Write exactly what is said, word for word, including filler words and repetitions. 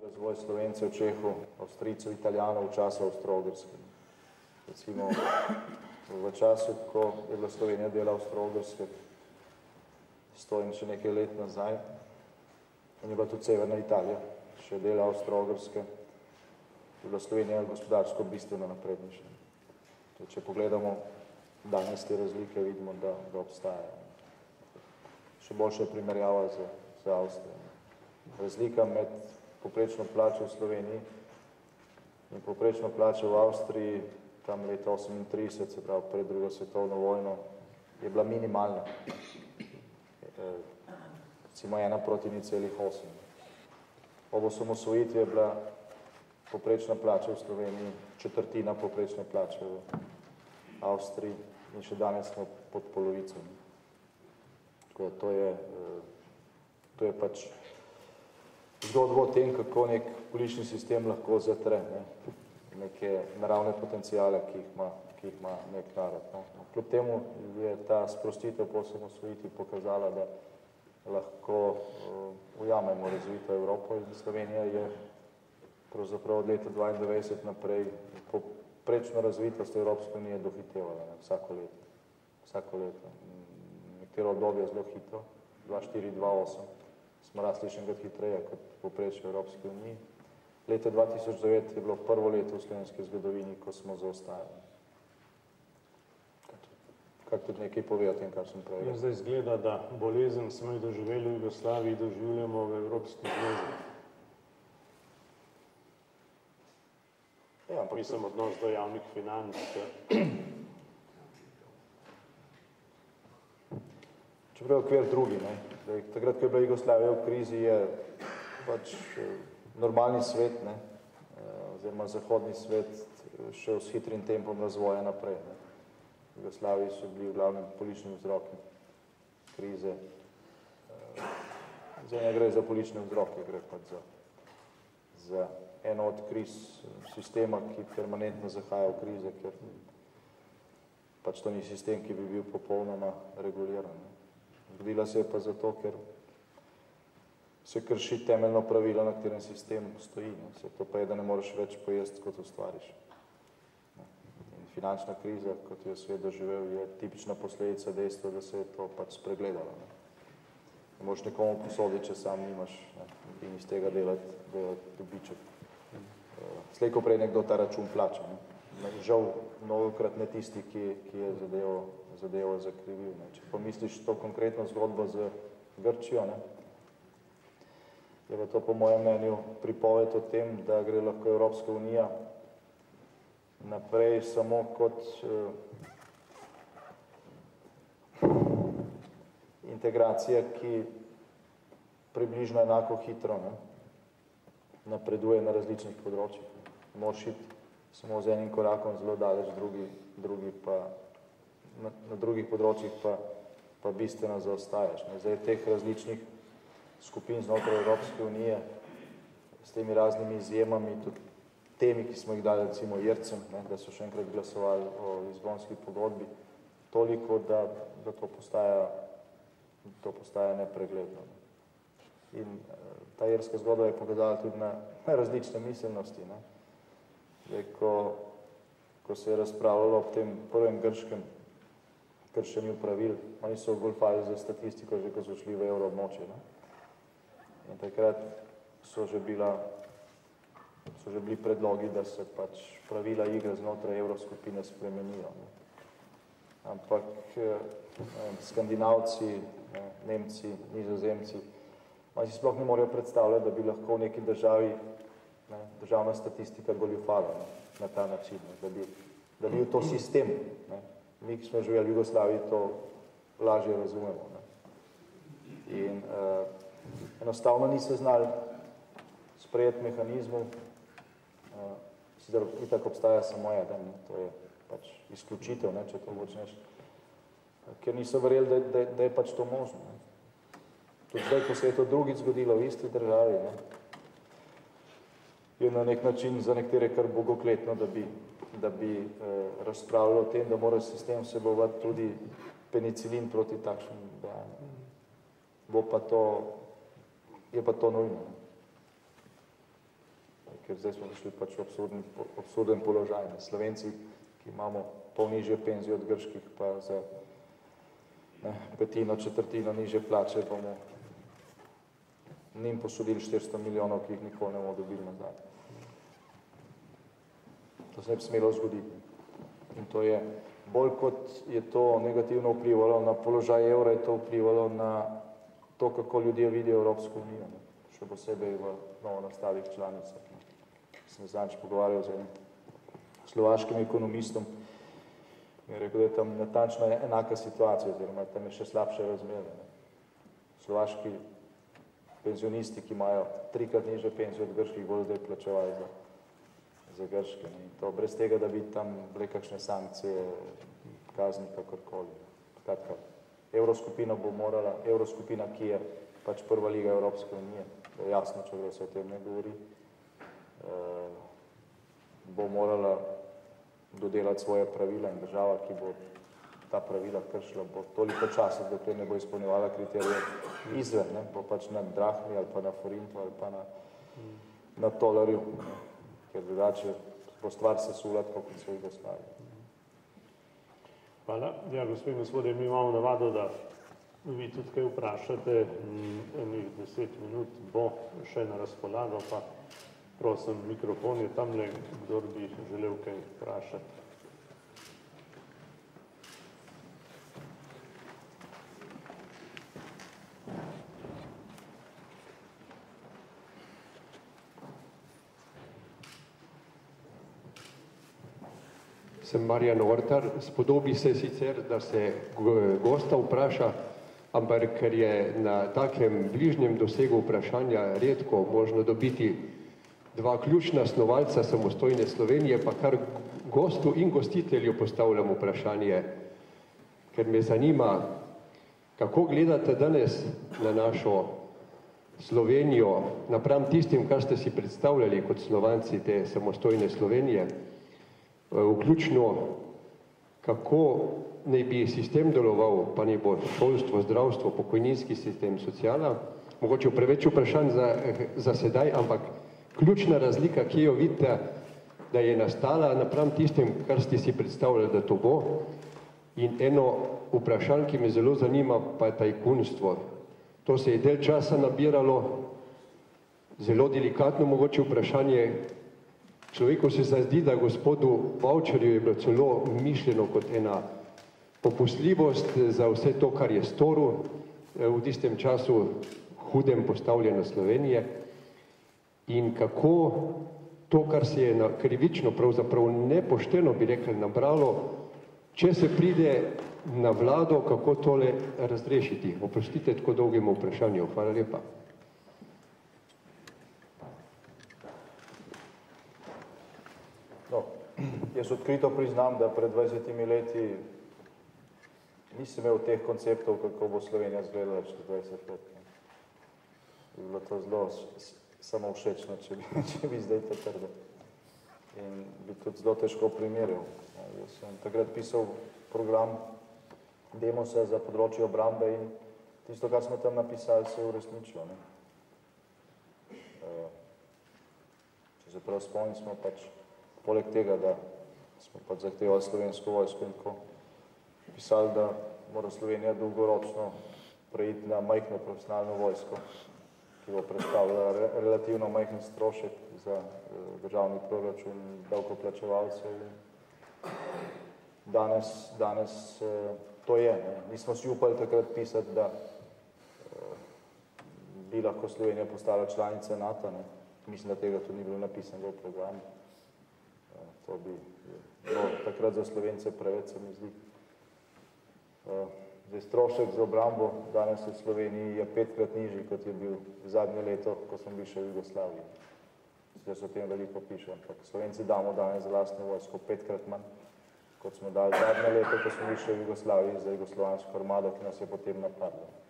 Razvoj Slovencev, Čehov, Avstrijcev, Italijanov v času Avstro-Ogrske. Recimo, v času, ko je bila Slovenija dela Avstro-Ogrske, sto in še nekaj let nazaj, in je bila tudi severna Italija, še dela Avstro-Ogrske, je bila Slovenija gospodarsko bistveno naprednejša. Če pogledamo danes te razlike, vidimo, da, da obstajajo. Še boljša primerjava z, z Avstrijo. Razlika med poprečno plačo v Sloveniji in poprečno plačo v Avstriji tam leta osemintrideset, se pravi pred drugo svetovno vojno, je bila minimalna. Recimo ena proti nič celih osem. Ob osamosvojitvi je bila poprečna plača v Sloveniji četrtina poprečne plače v Avstriji in še danes smo pod polovico. Tako da to je, to je pač zgodbo o tem, kako nek politični sistem lahko zatre ne, neke naravne potencijale, ki jih ima, ki jih ima nek narod. No. Kljub temu je ta sprostitev po osamosvojitvi pokazala, da lahko uh, ujamemo razvito Evropo in Slovenija je pravzaprav od leta dvaindevetdeset naprej poprečno razvitost Evropske unije dohitevala ne, vsako leto. Vsako leto. Nekatero obdobje zelo hitro, dva štiri dva osem, smo rasli še enkrat hitreje kot poprečje Evropske unije. Leta dva tisoč devet je bilo prvo leto v slovenski zgodovini, ko smo zaostajali. Kak tudi nekaj pove o tem, kar sem prej. Zdaj izgleda, da bolezen smo jo doživeli v Jugoslaviji, doživljamo v Evropski zvezi. Ja, ampak mislim odnos do javnih financ. Čeprav okvir drugi, ne. Zdaj, takrat, ko je bila Jugoslavija v krizi, je pač normalni svet, ne, oziroma zahodni svet šel s hitrim tempom razvoja naprej. Ne. V Jugoslaviji so bili v glavnem politični vzroki krize. Zdaj ne gre za politične vzroke, gre pač za, za eno od kriz sistema, ki permanentno zahaja v krize, ker pač to ni sistem, ki bi bil popolnoma reguliran. Ne. Zgodila se je pa zato, ker se krši temeljno pravilo, na katerem sistem stoji. Ne. Se to pa je, da ne moreš več pojesti, kot ustvariš. In finančna kriza, kot jo svet doživel, je tipična posledica dejstva, da se je to pač spregledalo. Ne. Ne moreš nekomu posoditi, če sam nimaš ne, in iz tega delati, delati dobiček. Slej, ko prej nekdo ta račun plača. Ne. Žal, mnogokrat ne tisti, ki, ki je zadevo, zadevo zakrivil. Ne. Če pomisliš to konkretno zgodbo z Grčijo, ne, je pa to po mojem mnenju pripoved o tem, da gre lahko Evropska unija naprej samo kot uh, integracija, ki približno enako hitro ne, napreduje na različnih področjih. Moraš iti samo z enim korakom zelo daleč, drugi, drugi pa na, na drugih področjih pa, pa bistveno zaostajaš. Ne. Zdaj teh različnih skupin znotraj Evropske unije s temi raznimi izjemami, tudi temi, ki smo jih dali recimo Jercem, ne, da so še enkrat glasovali o Lizbonski pogodbi, toliko, da, da to postaja, to postaja nepregledno. In ta jerska zgodba je pokazala tudi na, na različne miselnosti. Ne. Zdaj, ko, ko se je razpravljalo ob tem prvem grškem kršenju pravil, oni so golfali za statistiko, že ko so šli v evroobmočje. Ne. In takrat so že, bila, so že bili predlogi, da se pač pravila igre znotraj evroskupine spremenijo. Ne. Ampak ne, Skandinavci, ne, Nemci, Nizozemci, oni si sploh ne morejo predstavljati, da bi lahko v neki državi ne, državna statistika goljufala ne, na ta način, ne, da, bi, da bi bil to sistem. Ne. Mi, ki smo živeli v Jugoslaviji, to lažje razumemo. Ne. In uh, enostavno niso znali sprejeti mehanizmov, uh, sicer itak obstaja samo eden, ne, to je pač izključitev, ne, če to počneš, ker niso verjeli, da, da, da je pač to možno. Ne. Tudi zdaj, ko se je to drugič zgodilo v isti državi, ne, je na nek način za nekatere kar bogokletno, da bi, da bi eh, razpravljali o tem, da mora sistem vsebovati tudi penicilin proti takšnim dejanjem. Bo pa to, je pa to nujno. ker zdaj smo prišli pač v absurden, absurden položaj. Ne. Slovenci, ki imamo pol nižje penzije od grških, pa za ne, petino, četrtino nižje plače, bomo njim posodili štiristo milijonov, ki jih nikoli ne bomo dobili nazaj. To se ne bi smelo zgoditi. In to je, bolj kot je to negativno vplivalo na položaj evra, je to vplivalo na to, kako ljudje vidijo Evropsko unijo, ne. Še posebej v novo nastalih članicah. Sem zadnjič pogovarjal z enim slovaškim ekonomistom, in rekel, da je tam natančno enaka situacija, oziroma tam je še slabše razmere. Slovaški penzionisti, ki imajo trikrat nižje penzije od grških, bodo zdaj plačevali za, za grške. Ne. In to brez tega, da bi tam bile kakšne sankcije, kazni, kakorkoli. Skratka, Evroskupina bo morala, Evroskupina, ki je pač prva liga Evropske unije, to je jasno, če se o tem ne govori, eh, bo morala dodelati svoje pravila in država, ki bo ta pravila kršila, bo toliko časa, dokler ne bo izpolnjevala kriterije izven, ne, bo pač na drahmi ali pa na forintu ali pa na, na tolarju, ne, ker drugače bo stvar sesula, tako kot se Jugoslavija. Hvala. Ja, gospod in gospodje, mi imamo navado, da vi tudi kaj vprašate, enih deset minut bo še na razpolago, pa prosim, mikrofon je tamle, kdor bi želel kaj vprašati. Sem Marjan Ortar, spodobi se sicer, da se gosta vpraša, ampak ker je na takem bližnjem dosegu vprašanja redko možno dobiti dva ključna snovalca samostojne Slovenije, pa kar gostu in gostitelju postavljam vprašanje, ker me zanima, kako gledate danes na našo Slovenijo, napram tistim, kar ste si predstavljali kot Slovanci te samostojne Slovenije, vključno, kako naj bi sistem deloval, pa naj bo šolstvo, zdravstvo, pokojninski sistem, sociala, mogoče preveč vprašanj za, za sedaj, ampak ključna razlika, ki jo vidite, da je nastala napram tistem, kar ste si predstavljali, da to bo, in eno vprašanje, ki me zelo zanima, pa je tajkunstvo. To se je del časa nabiralo, zelo delikatno mogoče vprašanje. Človeku se zdi, da gospodu Bavčarju je bilo celo mišljeno kot ena popustljivost za vse to, kar je storil v tistem času hudem postavljeno Slovenije, in kako to, kar se je krivično, pravzaprav nepošteno, bi rekli, nabralo, če se pride na vlado, kako tole razrešiti. Oprostite tako dolgemu vprašanju. Hvala lepa. No, jaz odkrito priznam, da pred dvajsetimi leti nisem imel teh konceptov, kako bo Slovenija izgledala čez dvajset let. Bi bilo to zelo samo všečno, če bi, če bi zdaj to trdil. In bi tudi zelo težko primerjal. Jaz sem takrat pisal program Demosa za področje obrambe in tisto, kar smo tam napisali, se je uresničilo. Ne? Če se prav spomnim, smo pač poleg tega, da smo pač zahtevali slovensko vojsko in tako pisali, da mora Slovenija dolgoročno preiti na majhno profesionalno vojsko, ki bo predstavljala re, relativno majhen strošek za eh, državni proračun davkoplačevalcev. Danes, danes eh, to je. Ne. Nismo si upali takrat pisati, da eh, bi lahko Slovenija postala članica NATO. Ne. Mislim, da tega tudi ni bilo napisano v programu. Eh, to bi bilo takrat za Slovence preveč, se mi zdi. Eh, Zdaj, strošek za obrambo danes v Sloveniji je petkrat nižji, kot je bil zadnje leto, ko smo bili še v Jugoslaviji. Zdaj se o tem veliko piše, ampak Slovenci damo danes za lastno vojsko petkrat manj, kot smo dali zadnje leto, ko smo bili še v Jugoslaviji za jugoslovansko armado, ki nas je potem napadla.